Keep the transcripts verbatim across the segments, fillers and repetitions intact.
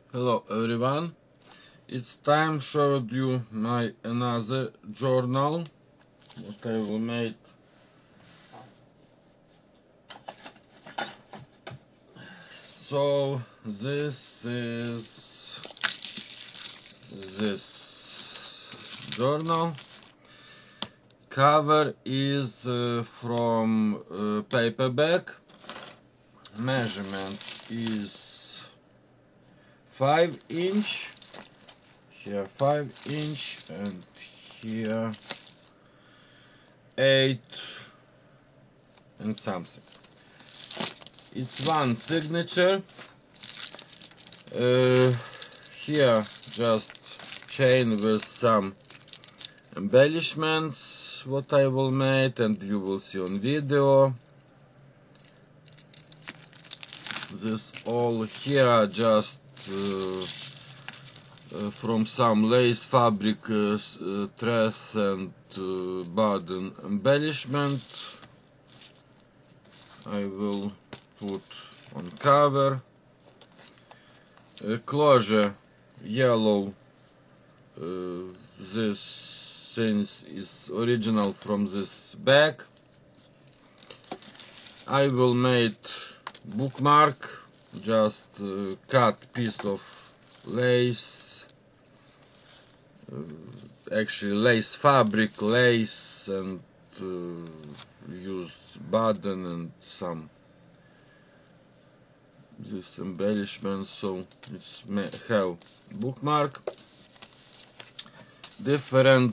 Hello everyone, it's time showed you my another journal what I will make. So this is this journal. Cover is uh, from uh, paperback. Measurement is five inch. Here five inch and here eight and something. It's one signature. Uh, here just chain with some embellishments what I will make and you will see on video. This all here just uh, uh, from some lace fabric uh, uh, dress and uh, button embellishment I will put on cover. Uh, closure yellow. Uh, this things is original from this bag. I will make bookmark, just uh, cut piece of lace, uh, actually lace fabric, lace and uh, used button and some this embellishment, so it's have bookmark. Different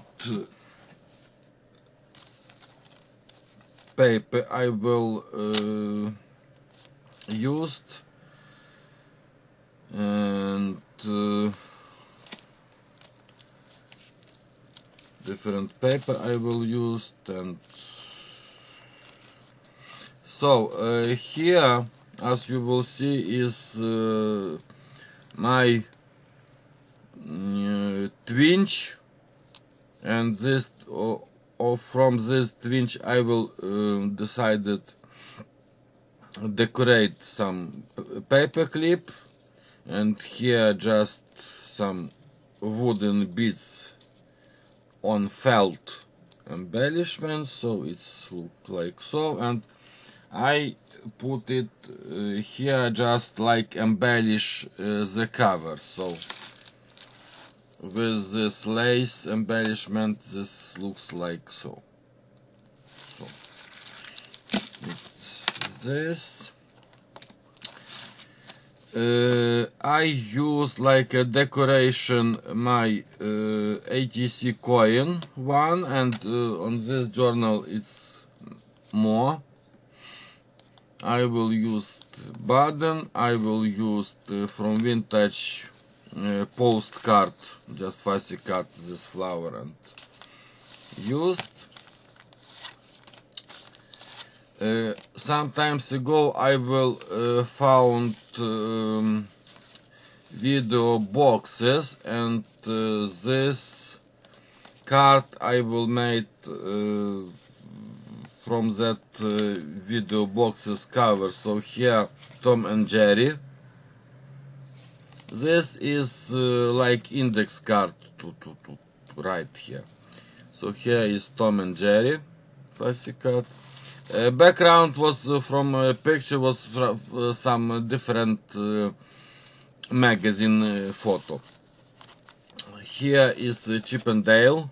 paper I will uh, use and uh, different paper I will use. And so uh, here as you will see is uh, my uh, twinge, and this or, or from this twinge I will uh, decided decorate some paper clip, and here just some wooden bits on felt embellishments, so it's look like so, and I put it uh, here just like embellish uh, the cover. So with this lace embellishment this looks like so. So it's this. Uh, I use like a decoration my uh, A T C coin one, and uh, on this journal it's more. I will use button, I will use uh, from vintage uh, postcard, just fussy cut this flower and used. Uh, sometimes ago I will uh, found um, video boxes, and uh, this card I will make uh, from that uh, video boxes cover. So here Tom and Jerry. This is uh, like index card to, to, to write here. So here is Tom and Jerry fussy cut. Uh, background was uh, from a uh, picture was from uh, some different uh, magazine uh, photo. Here is uh, Chip and Dale,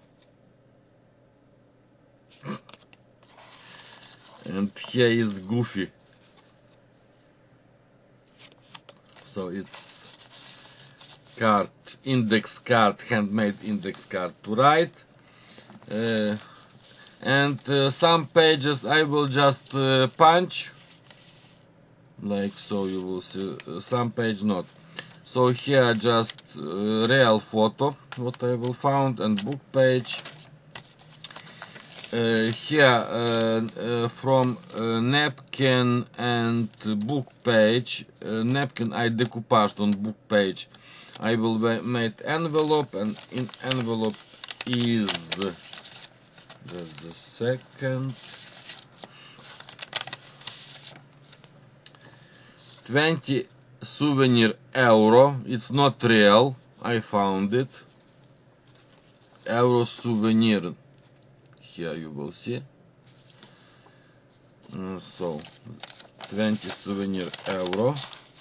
and here is Goofy. So it's card, index card, handmade index card to write. Uh, and uh, some pages I will just uh, punch like so, you will see uh, some page not. So here just uh, real photo what I will found, and book page. Uh, here uh, uh, from uh, napkin and book page. Uh, napkin I decoupaged on book page. I will make envelope, and in envelope is just the second twenty souvenir euro. It's not real. I found it. Euro souvenir. Here you will see. Uh, so twenty souvenir euro.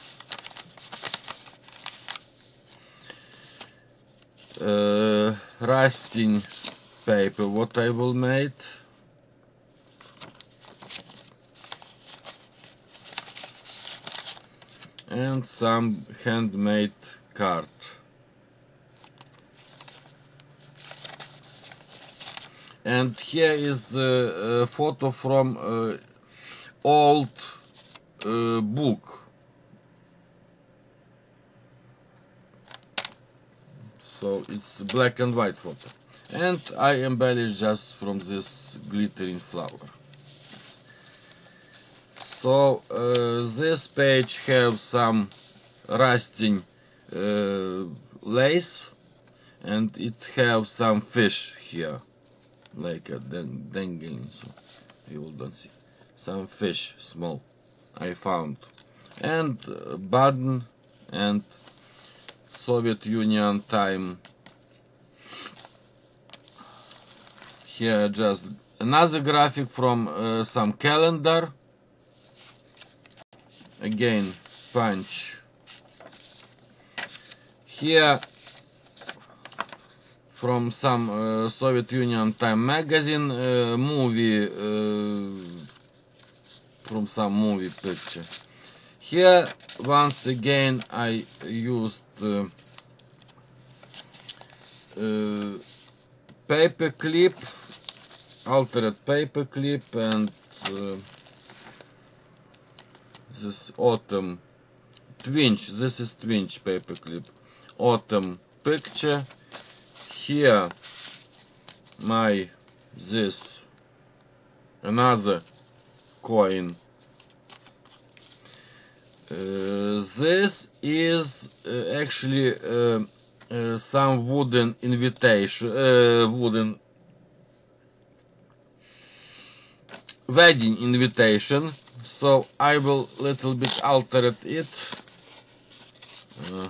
Uh, rasting paper. What I will make. And some handmade card. And here is a, a photo from uh, old uh, book. So it's a black and white photo. And I embellish just from this glittering flower. So uh, this page have some rusting uh, lace, and it have some fish here, like a dangling. So you will don't see some fish, small. I found, and uh, button and Soviet Union time. Here just another graphic from uh, some calendar. Again, punch. Here from some uh, Soviet Union time magazine, uh, movie, uh, from some movie picture. Here once again I used uh, uh, paper clip, altered paper clip, and uh, this autumn twinge. This is twinge paperclip. Autumn picture. Here my this another coin. Uh, this is uh, actually uh, uh, some wooden invitation, uh, wooden wedding invitation. So I will little bit alter it. Uh,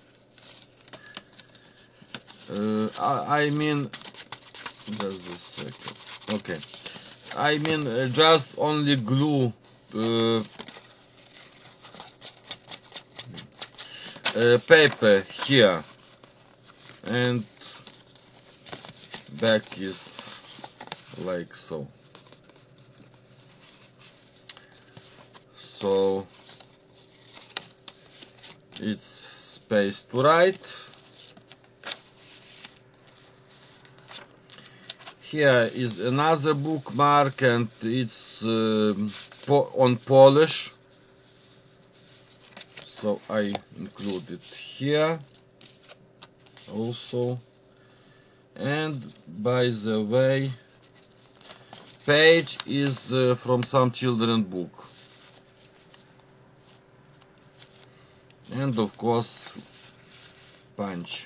uh, I, I mean, just a second. Okay, I mean uh, just only glue uh, uh, paper here, and back is like so. So it's space to write. Here is another bookmark, and it's uh, po on Polish. So I include it here also. And by the way, page is uh, from some children book. And of course punch.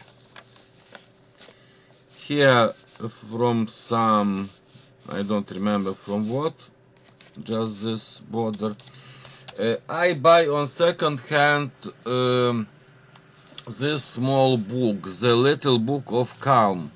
Here from some, I don't remember from what, just this border. Uh, I buy on second hand um, this small book, the little book of calm.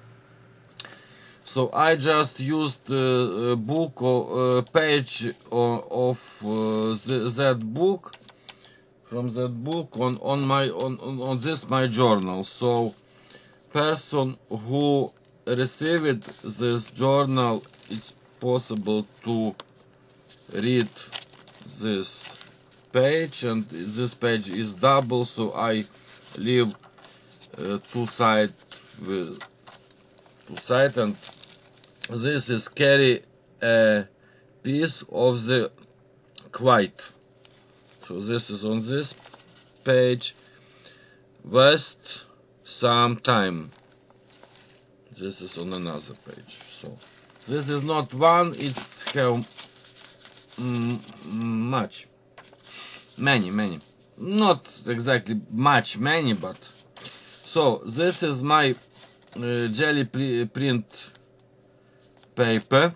So I just used uh, a book or uh, page of, of uh, the, that book. From that book on on my on, on on this my journal. So person who received this journal, it's possible to read this page, and this page is double, so I leave uh, two side with two side, and this is carry a piece of the white. So this is on this page, waste some time. This is on another page. So this is not one, it's have mm, much, many, many. Not exactly much, many, but. So this is my uh, jelly print paper.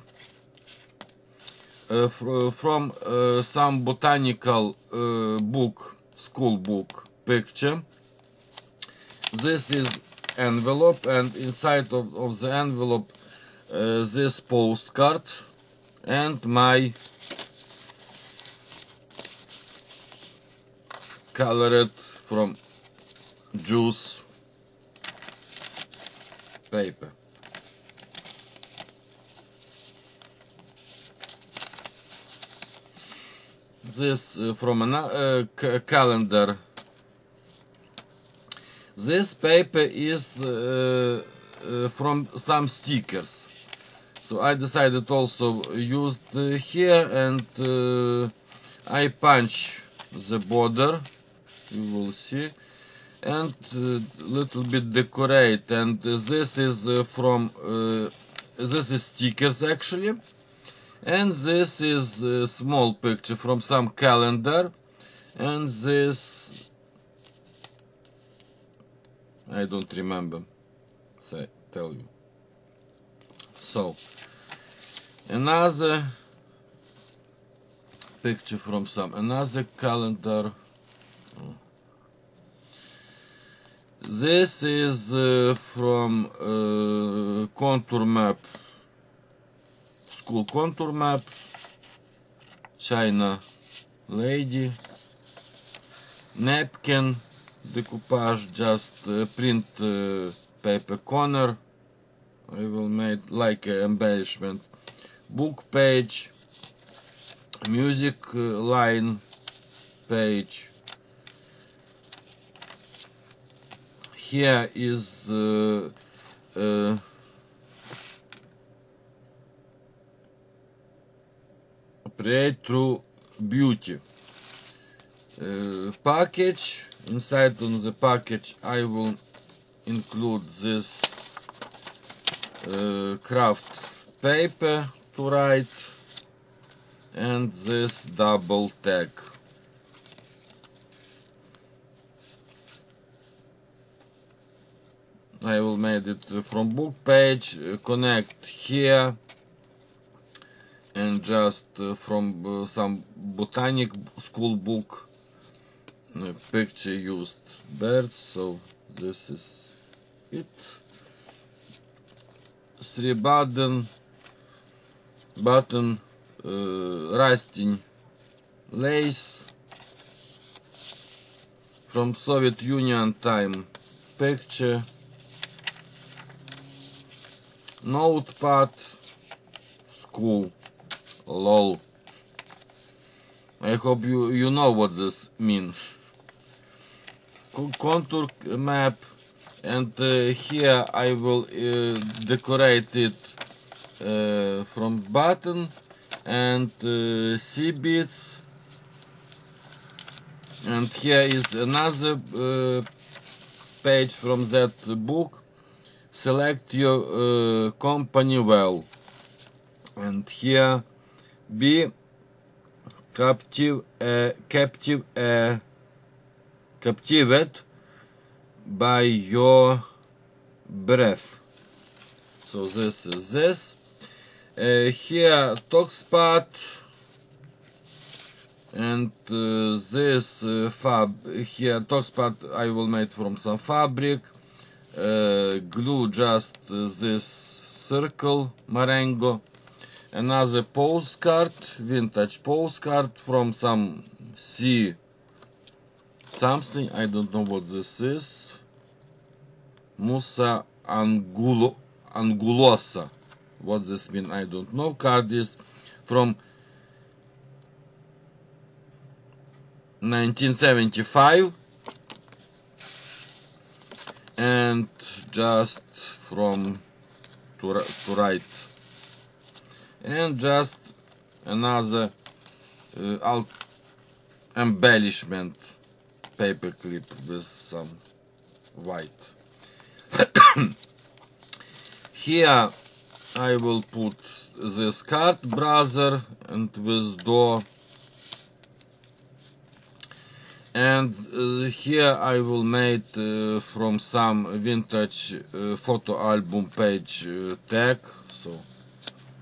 Uh, fr from uh, some botanical uh, book, school book picture. This is envelope, and inside of, of the envelope uh, this postcard and my colored from juice paper. This uh, from a uh, calendar. This paper is uh, uh, from some stickers, so I decided also used uh, here, and uh, I punch the border, you will see, and uh, little bit decorate. And uh, this is uh, from uh, this is stickers actually, and this is a small picture from some calendar, and this I don't remember, say, tell you. So, another picture from some, another calendar. This is uh, from uh, contour map, school contour map, China lady, napkin, decoupage, just uh, print uh, paper corner. I will make like an embellishment. Book page, music uh, line page. Here is uh, uh, Pray True Beauty uh, package. Inside on the package I will include this uh, craft paper to write and this double tag. I will make it from book page, uh, connect here, and just uh, from uh, some botanic school book uh, picture used birds. So this is it. Three button button uh, rusting lace from Soviet Union time picture. Notepad, school, lol. I hope you you know what this means. Contour map, and uh, here I will uh, decorate it uh, from button and uh, sea beads. And here is another uh, page from that book. Select your uh, company well, and here be captive, uh, captive, uh, captivated by your breath. So this is this. Uh, here TalkSpot, and uh, this uh, fab here TalkSpot I will make from some fabric. Uh, glue just uh, this circle Marengo. Another postcard, vintage postcard from some sea something, I don't know what this is. Musa Angulo, Angulosa. What this means I don't know. Card is from nineteen seventy-five. And just from to, to right, and just another uh, embellishment paper clip with some white. Here I will put this card brother and with door. And uh, here I will make uh, from some vintage uh, photo album page uh, tag. So,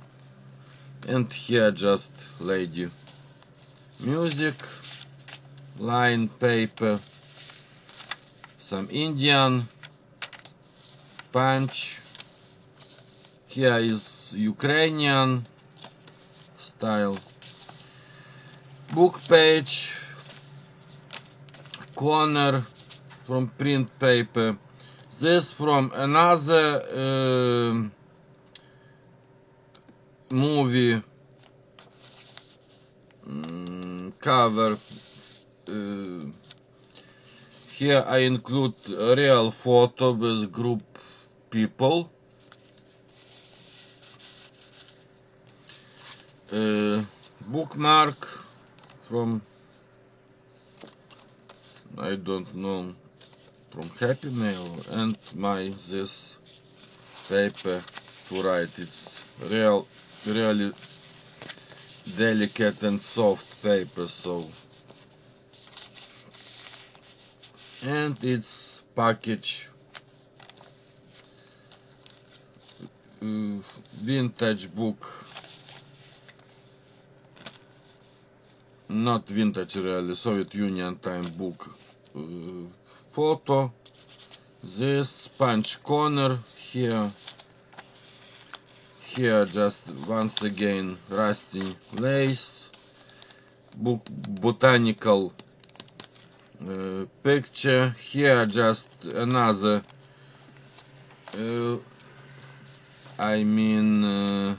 and here just lady music, line paper, some Indian punch. Here is Ukrainian style book page, corner from print paper. This from another uh, movie um, cover. Uh, here I include a real photo with group people. Uh, bookmark from, I don't know, from Happy Mail, and my this paper to write. It's real, really delicate and soft paper, so. And it's package, uh, vintage book, not vintage really, Soviet Union time book, uh, photo, this punch corner here, here just once again rusty lace, book botanical uh, picture, here just another uh, I mean uh,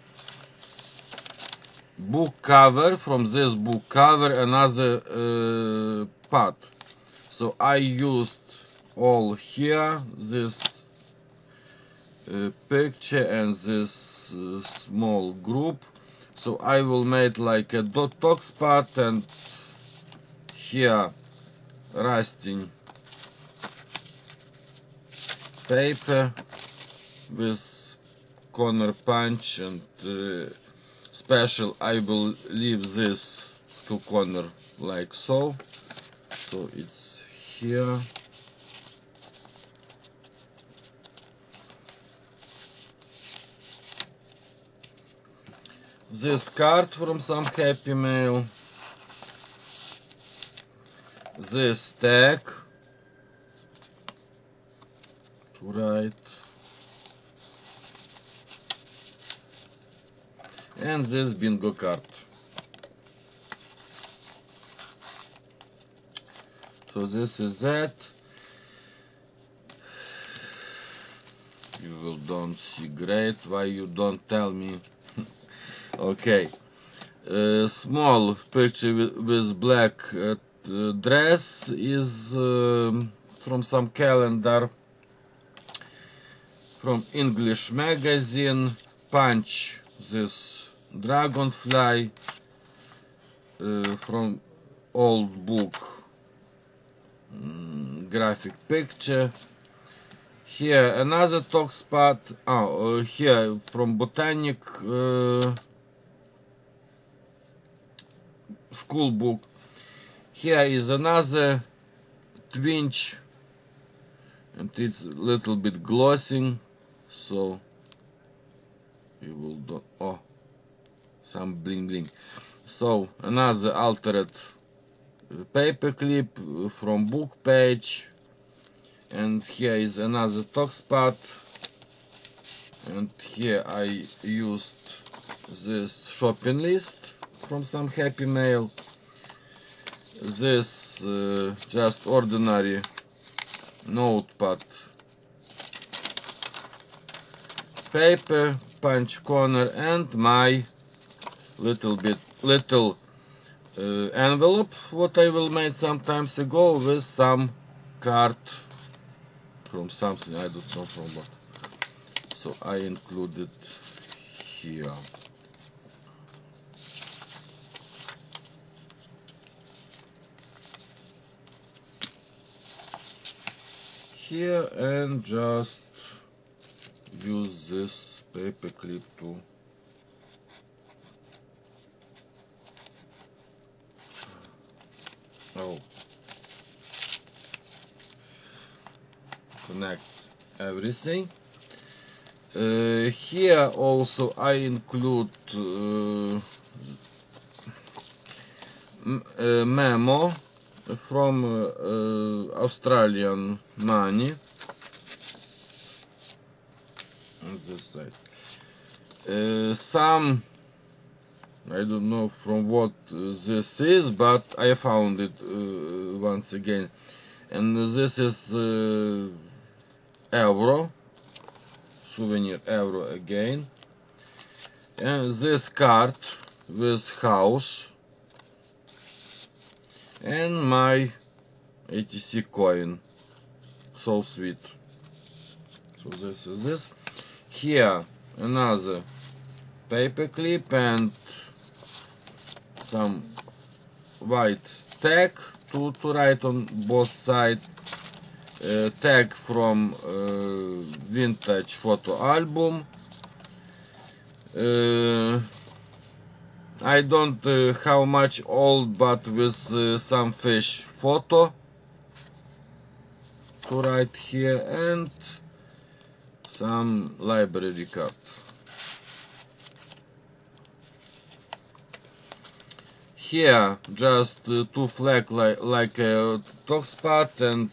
book cover, from this book cover another uh, part. So I used all here, this uh, picture and this uh, small group. So I will make like a dot talk spot, and here rusting paper with corner punch, and uh, special I will leave this to corner like so. So it's here. This card from some Happy Mail. This tag to write. And this bingo card. So this is that. You will don't see great. Why you don't tell me? Okay. Uh, small picture with, with black uh, dress is uh, from some calendar from English magazine. Punch this dragonfly uh, from old book, mm, graphic picture. Here another talk spot. Oh, uh, here from botanic uh, school book. Here is another twinge, and it's a little bit glossing, so you will do, oh, some bling bling. So another altered paper clip from book page, and here is another talk spot, and here I used this shopping list from some Happy Mail. This uh, just ordinary notepad paper, punch corner, and my little bit little uh, envelope what I will make some times ago with some card from something, I don't know from what. So I included here. Here, and just use this paper clip to oh connect everything. Uh, here also I include uh, a memo from uh, uh, Australian money on this side. Uh, some, I don't know from what uh, this is, but I found it uh, once again, and this is uh, euro, souvenir euro again, and this card with house and my A T C coin, so sweet. So this is this. Here another paper clip and some white tag to, to write on both sides. Uh, tag from uh, vintage photo album. Uh, I don't uh, how much old, but with uh, some fish photo to write here, and some library card. Here just uh, two flag like, like a talk spot, and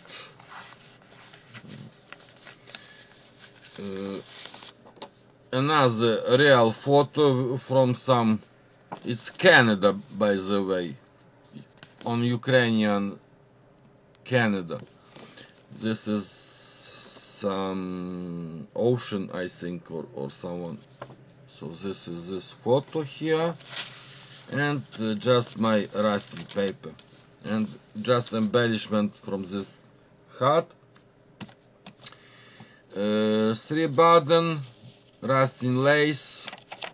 uh, another real photo from some, it's Canada by the way, on Ukrainian Canada. This is some ocean, I think, or, or someone. So this is this photo here, and uh, just my rusty paper, and just embellishment from this hat. Uh, three button, rusting lace,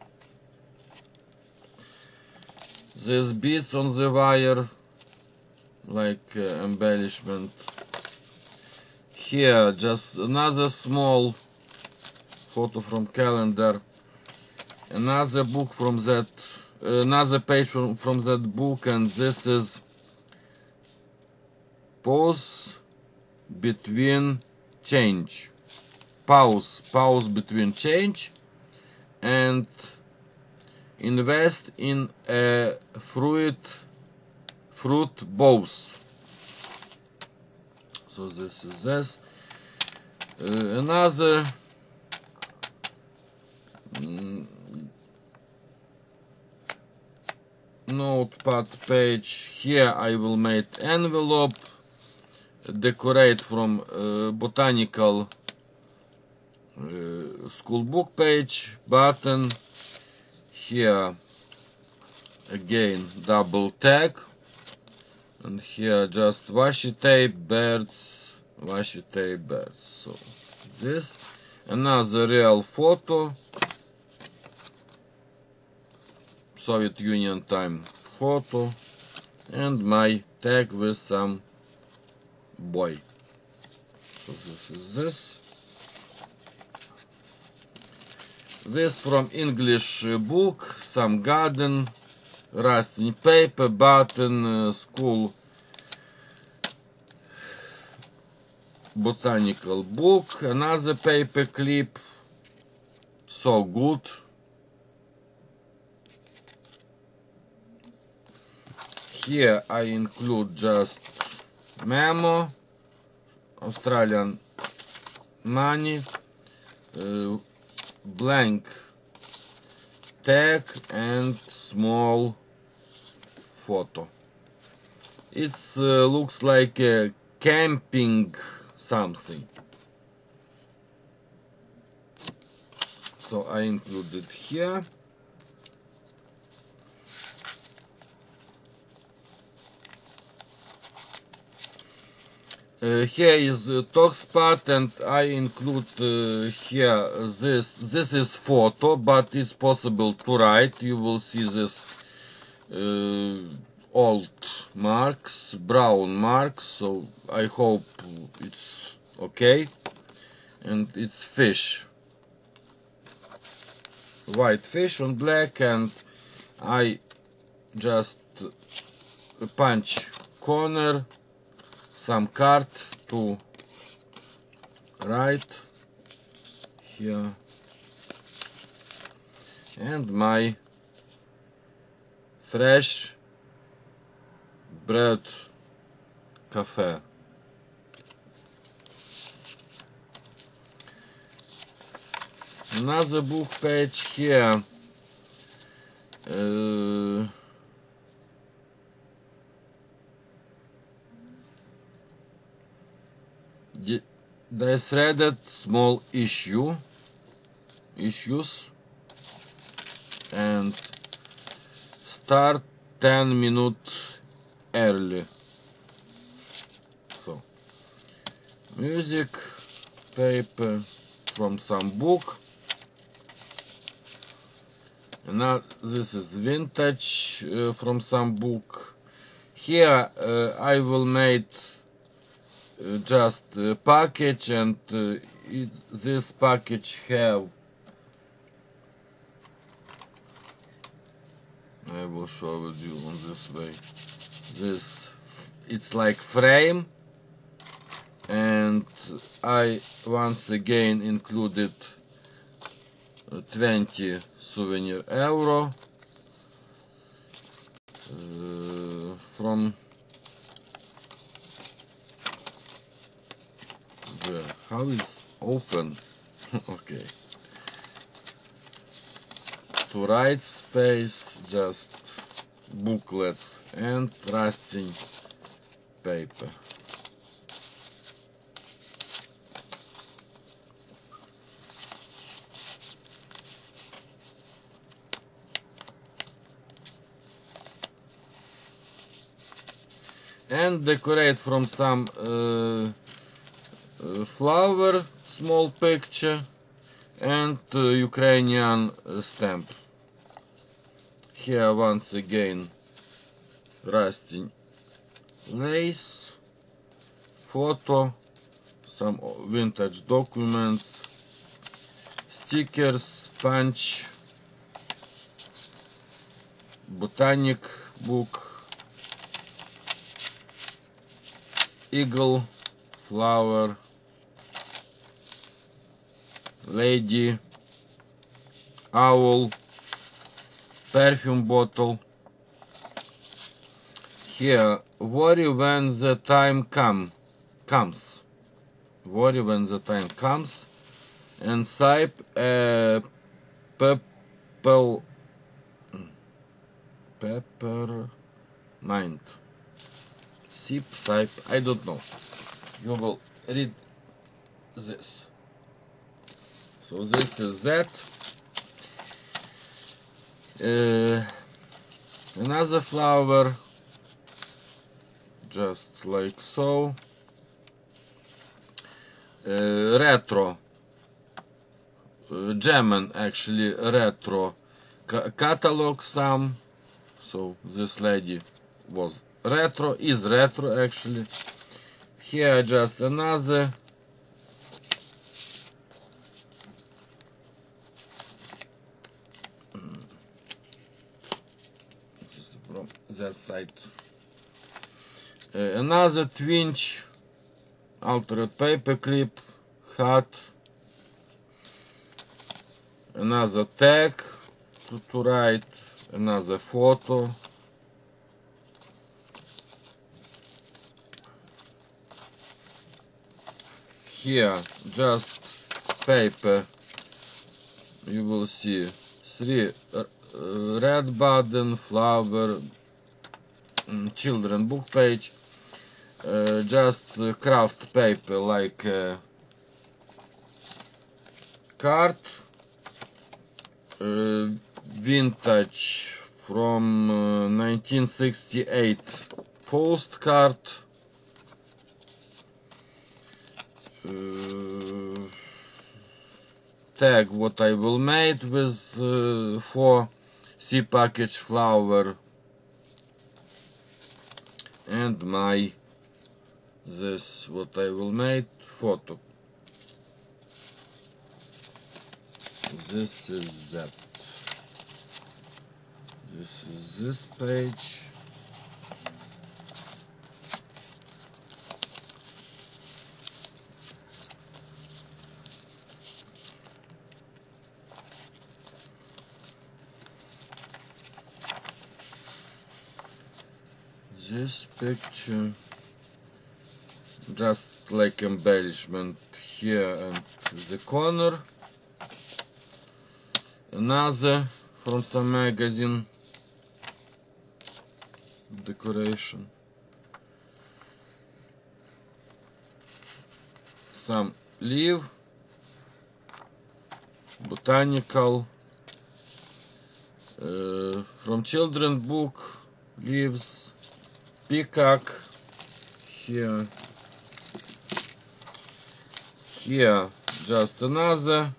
these beads on the wire, like uh, embellishment. Here just another small photo from calendar, another book from that, another page from, from that book, and this is pause between change. Pause, pause between change, and invest in a fruit, fruit bows. So this is this. Uh, another mm, notepad page. Here I will make envelope, decorate from uh, botanical uh, school book page, button. Here again double tag, and here just washi tape, birds, washi tape, birds. So this, another real photo, Soviet Union time photo, and my tag with some boy. So this is this. This from English book, some garden, rusting paper, button, uh, school botanical book, another paper clip, so good. Here I include just memo, Australian money, uh, blank tag, and small photo. It uh, looks like a camping something, so I included here. Uh, here is the talk spot, and I include uh, here this. This is photo, but it's possible to write. You will see this uh, old marks, brown marks. So I hope it's okay. And it's fish, white fish on black, and I just punch corner. Some card to write here, and my fresh bread cafe. Another book page here. Uh, they threaded small issue issues and start ten minutes early. So music, paper from some book. And now this is vintage uh, from some book. Here uh, I will make uh, just a package, and uh, it, this package have, I will show it you on this way. This, it's like frame, and I once again included twenty souvenir euro uh, from the, how is open? Okay. To write space, just booklets and trusting paper. And decorate from some uh, uh, flower, small picture, and uh, Ukrainian uh, stamp. Here once again rusting lace, photo, some vintage documents, stickers, punch, botanic book, eagle, flower, lady, owl, perfume bottle. Here, worry when the time come, comes. Worry when the time comes. And sip a pepper, peppermint. Sip, sip, I don't know. You will read this. So this is that. Uh, another flower, just like so. Uh, retro, uh, German actually retro ca catalog some. So this lady was retro, is retro actually. Here just another. This is from that side. Uh, another twinge, altered paper clip, hat. Another tag to, to write, another photo. Here just paper, you will see three uh, red button, flower, um, children book page, uh, just uh, craft paper like uh, card, uh, vintage from uh, nineteen sixty-eight postcard, uh, tag what I will make with uh, for C package flower, and my this what I will make photo. This is that. This is this page. This picture. just like embellishment here and the corner. Another from some magazine decoration. Some leaf, botanical, uh, from children book, leaves, peacock, here, here just another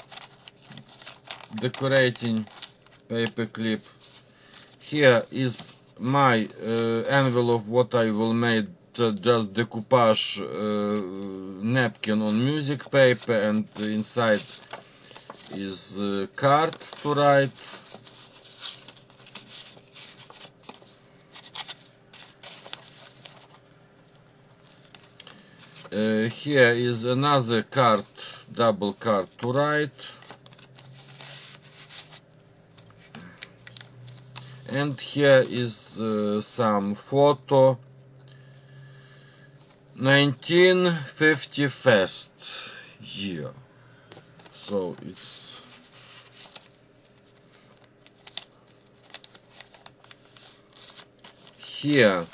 decorating paper clip. Here is my uh, envelope what I will make, just decoupage uh, napkin on music paper, and inside is uh, card to write. Uh, here is another card, double card to write. And here is uh, some photo. nineteen fifty-first year. So it's here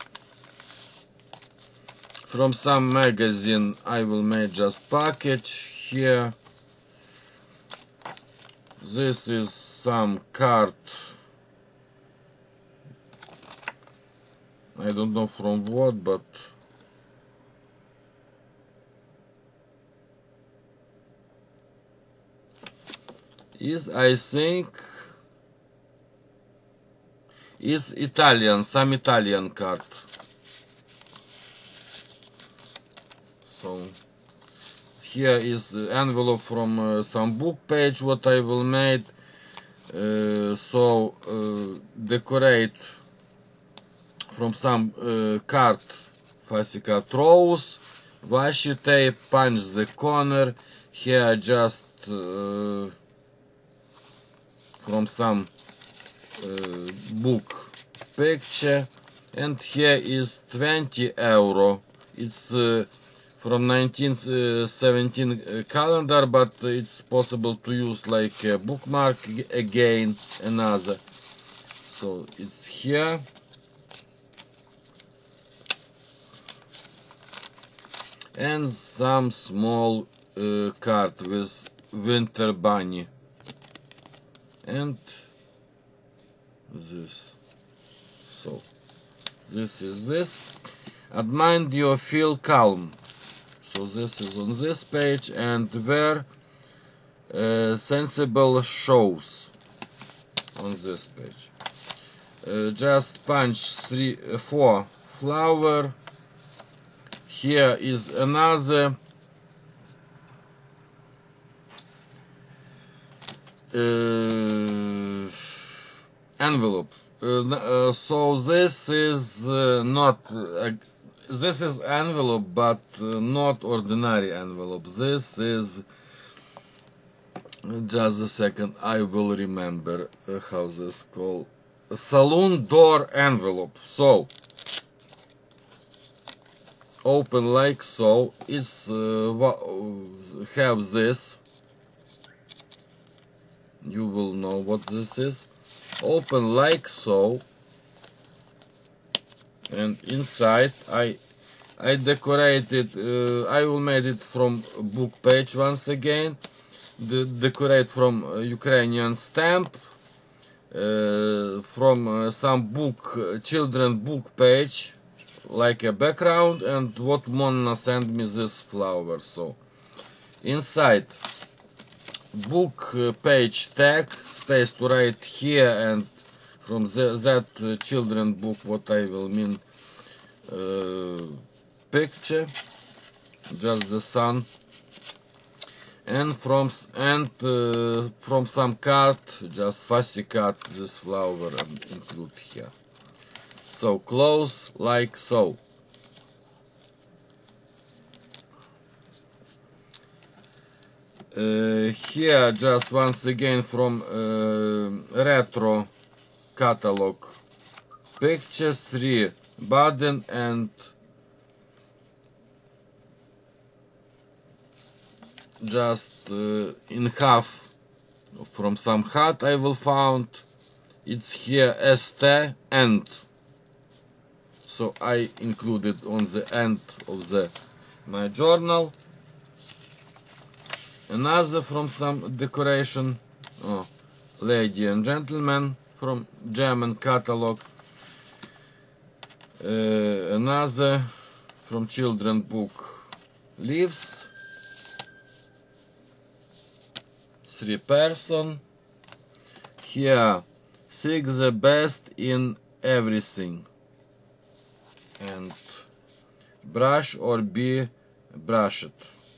from some magazine. I will make just package here. This is some card. I don't know from what, but is, I think, is Italian, some Italian card. So here is the envelope from uh, some book page what I will make. Uh, so uh, decorate from some uh, card, fussy cut rows, washi tape, punch the corner. Here just uh, from some uh, book picture, and here is twenty euro. It's uh, from nineteen seventeen uh, calendar, but it's possible to use like a bookmark again, another. So it's here. And some small uh, card with winter bunny. And this. So this is this. And mind you, feel calm. So this is on this page, and where uh, sensible shows on this page. Uh, just punch three, uh, four flower. Here is another uh, envelope. Uh, uh, so this is uh, not uh, this is envelope, but uh, not ordinary envelope. This is just a second. I will remember uh, how this called. A saloon door envelope. So open like so. It's uh, have this. You will know what this is. Open like so, and inside I I decorated. Uh, I will make it from book page once again. De decorate from uh, Ukrainian stamp. Uh, from uh, some book, uh, children book page, like a background, and what Mona sent me this flower. So inside book uh, page tag, space to write here, and from the, that uh, children book what I will mean uh, picture, just the sun. And from and uh, from some card, just fussy cut this flower and include here. So close like so. Uh, here just once again from uh, retro catalog pictures, three button and just uh, in half from some hat I will found. It's here S T end. So I included on the end of the my journal. Another from some decoration. Oh, lady and gentleman from German catalog. Uh, another from children book, Leaves. Three person. Here, six the best in everything. And brush or be brushed.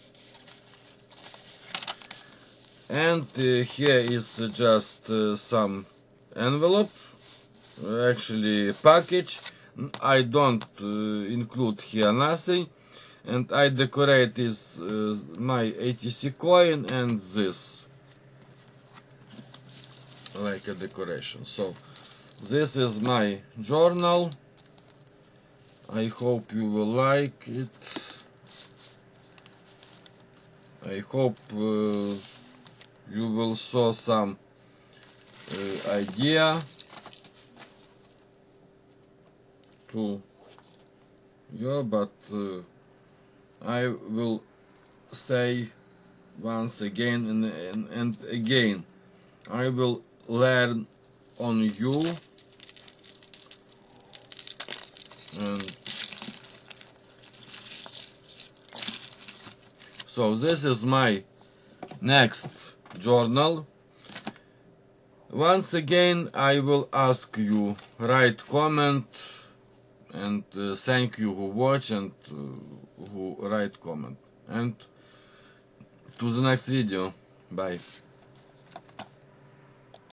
And uh, here is just uh, some envelope, actually package. I don't uh, include here nothing, and I decorate is uh, my A T C coin and this like a decoration. So this is my journal. I hope you will like it. I hope uh, you will saw some uh, idea to you, but uh, I will say once again and, and, and again, I will learn on you, and so this is my next journal. Once again I will ask you write comment, and uh, thank you who watch and uh, who write comment, and to the next video. Bye.